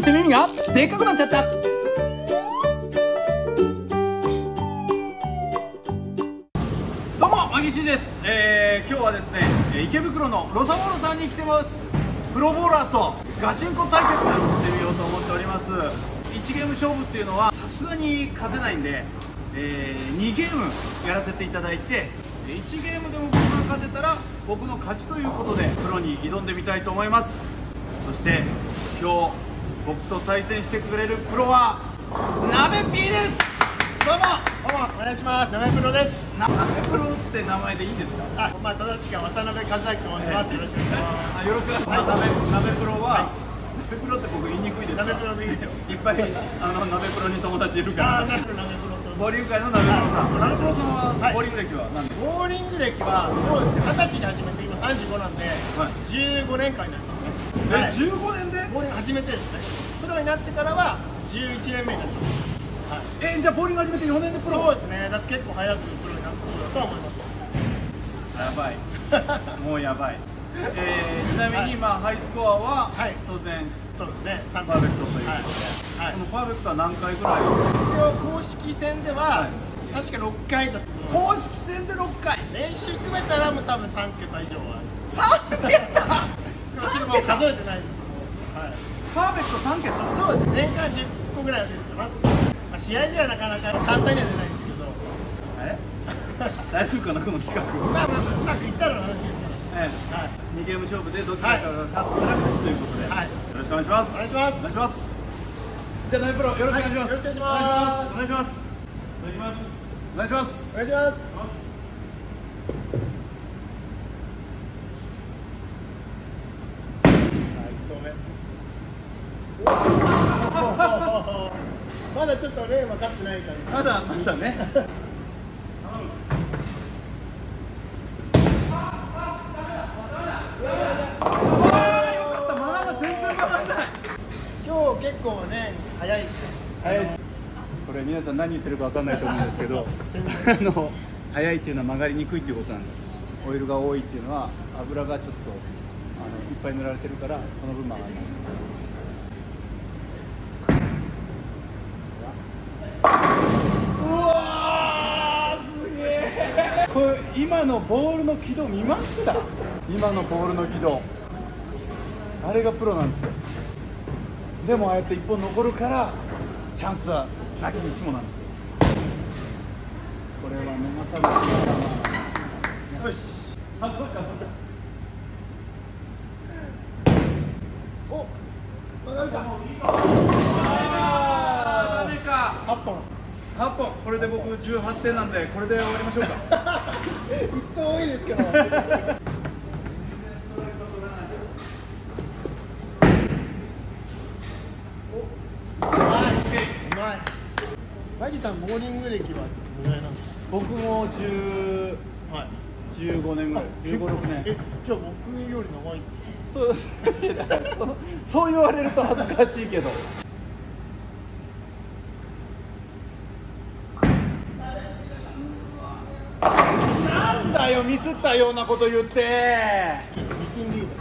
して耳がでっかくなっちゃった。どうもマギシーです。今日はですね池袋のロサボールさんに来てます。プロボーラーとガチンコ対決してみようと思っております。1ゲーム勝負っていうのはさすがに勝てないんで、2ゲームやらせていただいて、1ゲームでも僕が勝てたら僕の勝ちということでプロに挑んでみたいと思います。そして今日僕と対戦してくれるプロはなべ P です。どうもお願いします。なべプロです。 なべプロって名前でいいんですか？ 正しくは渡辺和明と申します。よろしくお願いします。 よろしくお願いします。なべプロは、なべプロって僕言いにくいですか？ なべプロでいいですよ。 いっぱいなべプロに友達いるから。 なべプロとボーリング界のなべプロさん。なべプロさんはボーリング歴は何ですか？ ボーリング歴はそうですね。20歳で始めて今35なんで、15年間になりますね。 15年で？ ボーリング始めてですね。プロになってからは11年目になります。 じゃあボーリング始めて4年でプロ？ そうですね。だって結構早くプロになったとは思います。 やばい。もうやばい。ちなみにハイスコアは当然そうですね。 パーフェクトということで、このパーフェクトは何回ぐらい？ 一応公式戦では確か6回だった。 公式戦で6回。 練習組めたらもう多分3桁以上は。 3桁？ ちょっともう数えてないです。 パーフェクト3桁？ そうですね。年間10個ぐらいは出るかな。試合ではなかなか簡単には出ないんですけど。 大丈夫かなこの企画？ うまくいったらの話ですから。 2ゲーム勝負でどちらかが勝ったら勝ちということで、よろしくお願いします。 お願いします。 お願いします。じゃあナイプロよろしくお願いします。 よろしくお願いします。 お願いします。お願いします。お願いします。 お願いします。まだちょっとレーン分かってないから。 まだね。 今日結構ね早いですよ。 早いです。これ皆さん何言ってるか分かんないと思うんですけど早いっていうのは曲がりにくいっていうことなんです。オイルが多いっていうのは油がちょっといっぱい塗られてるからその分曲がります。うわーすげえ。これ今のボールの軌道見ました？今のボールの軌道あれがプロなんですよ。でもああやって1本残るからチャンスはなきにしもなんですよ。これはねまたよし。そうか。 お、ダメか。 ダメか。8本。これで僕18点なんでこれで終わりましょうか。 1投多いですけど。マギさんボーリング歴はどのぐらいなんですか？ 僕も15年ぐらい、15、6年。 じゃあ僕より長いんですか？そう言われると恥ずかしいけど。なんだよミスったようなこと言って。 力んでいいの？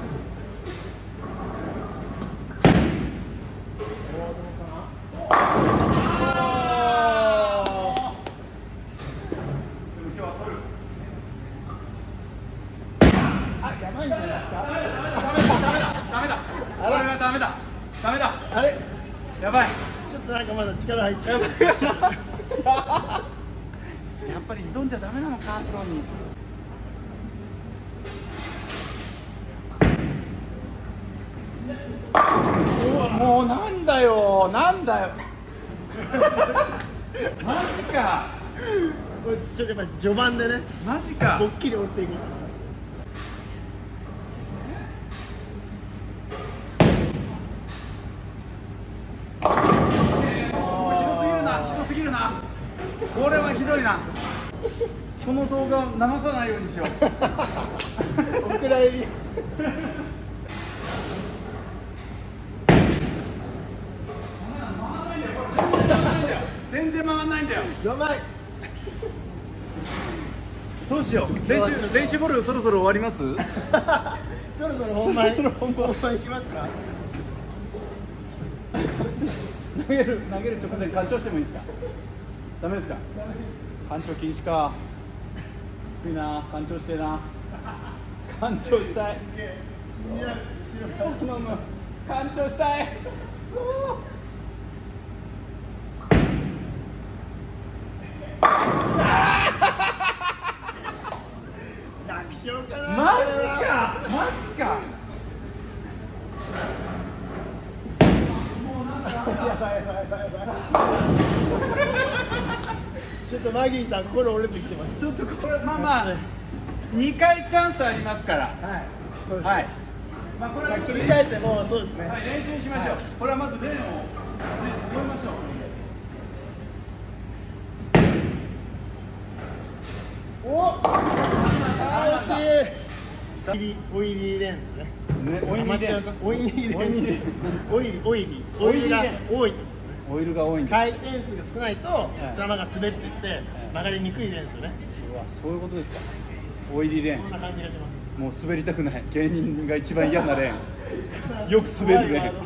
やばいんじゃないですか？ ダメだ。これはダメだ。 あれ？ やばい。 ちょっとなんかまだ力入っちゃう。 やっぱり挑んじゃダメなのかプロに。もうなんだよ。マジか。 ちょっとやっぱり序盤でね。 マジか。 ぼっきり折っていく。 ひどすぎるな。これはひどいな。この動画流さないようにしよう。 お蔵入り。 全然曲がんないんだよ。 やばい。 どうしよう。練習ボールそろそろ終わります？ そろそろ本番。 そろそろ本番行きますか。 投げる直前干潮してもいいですか？ダメですか？干潮禁止か。きついな、干潮してな。干潮したい。干潮したい。 楽勝かな。 マジか。 やばい。ちょっとマギーさん心折れてきてます。 ちょっとこれまあ2回チャンスありますから。 はい。そうです。 はい。まあこれは切り替えてもそうですね。 はい、練習しましょう。これはまずレーンをね覚えましょう。 お、惜しい。オイリーレーンですね。 オイリーレーン。 オイリーレーン。オイルが多いってことですね。 オイルが多いんです。 回転数が少ないと球が滑っていって曲がりにくいレーンですよね。 うわ、そういうことですか。オイリーレーン。 こんな感じがします。 もう滑りたくない。芸人が一番嫌なレーン。よく滑るレーン。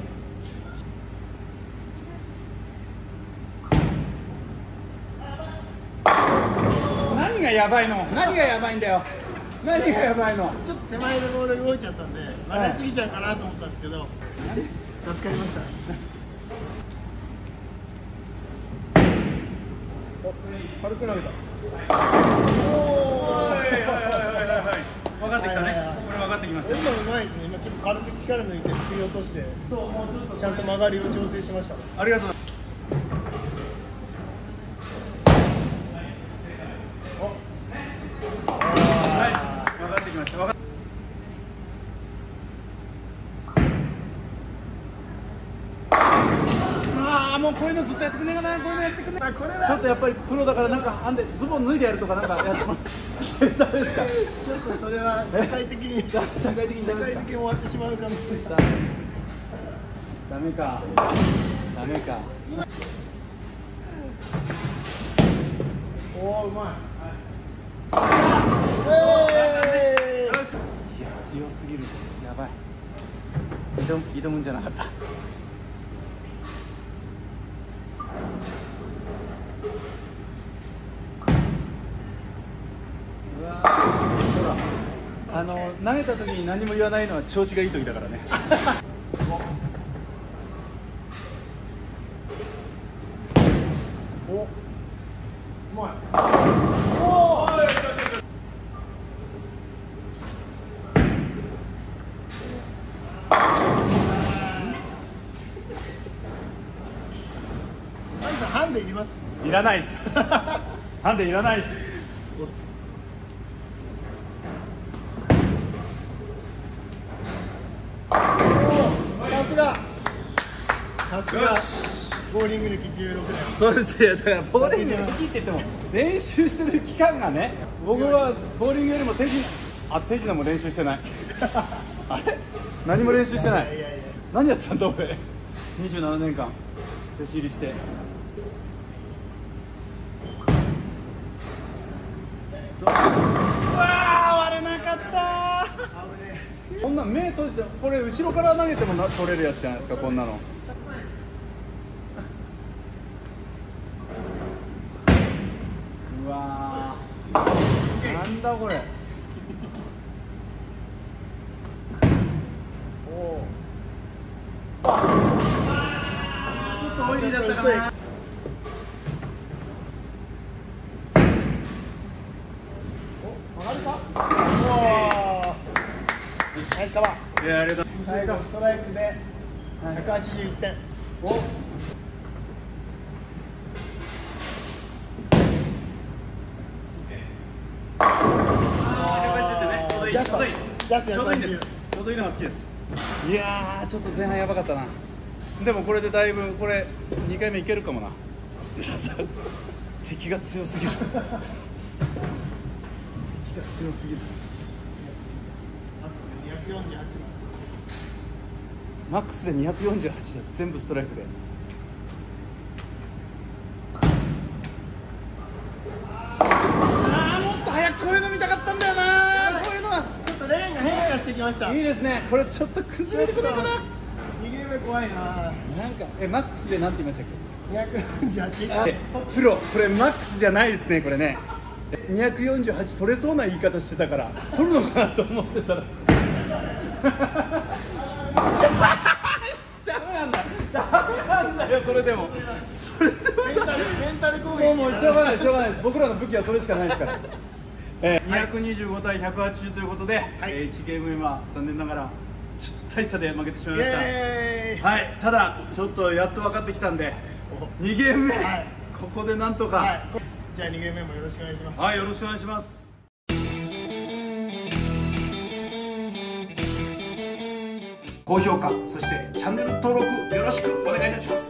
何がやばいの？何がやばいんだよ。何がやばいの？ ちょっと手前のボールが動いちゃったんで曲がりすぎちゃうかなと思ったんですけど、助かりました。軽く投げた。 分かってきたね。これ分かってきました。 今うまいですね。今ちょっと軽く力抜いてスピード落として、ちゃんと曲がりを調整しました。 ありがとうございます。はい、分かってきました。もうこういうのずっとやってくれないかな、こういうのやってくれない。ちょっとやっぱりプロだからなんかあんでズボン脱いでやるとかなんかやってもダメですか？ ちょっとそれは社会的に社会的にダメですか？ 終わってしまうかもしれない。 ダメか。 おお、うまい。 いや強すぎる。やばい。挑むんじゃなかった。投げた時に何も言わないのは調子がいい時だからね。 お、うまい。 おー、 ハンデいります？ いらないっす。ハンデいらないっす。 さすがボーリング歴16年。 そうですよ。だからボーリング歴って言っても練習してる期間がね、僕はボーリングよりも手品も練習してない。あれ何も練習してない。何やってたんだ俺。27年間弟子入りして。うわー、割れなかったー。こんな目閉じて、これ後ろから投げても取れるやつじゃないですか、こんなの。うわー、なんだこれ。おお。ちょっとオイリーだったかな。 お、曲がるか。おお。ナイスカバー。 いや、ありがとう。 最後ストライクで181点。 お。 ジャストいいのが好きです。いやー、ちょっと前半やばかったな。でもこれでだいぶこれ2回目いけるかもな。敵が強すぎる。敵が強すぎる。マックスで248だ。全部ストライクで。もっと早くこういうの見たかったんだよな。こういうのはちょっとレーンが変化してきました。 いいですね。これちょっと崩れてくれるかな。 2ゲーム怖いな。 なんかマックスでなんて言いましたっけ。 248。 プロ、これマックスじゃないですね、これね。248取れそうな言い方してたから取るのかなと思ってたらダメなんだよ。それでもメンタル攻撃。 もうしょうがないです。僕らの武器はそれしかないですから225対180ということで、1ゲーム目は残念ながらちょっと大差で負けてしまいました。はい、ただちょっとやっと分かってきたんで2ゲーム目、ここでなんとか、 じゃあ2ゲーム目もよろしくお願いします。 はい、よろしくお願いします。高評価、そしてチャンネル登録よろしくお願いいたします。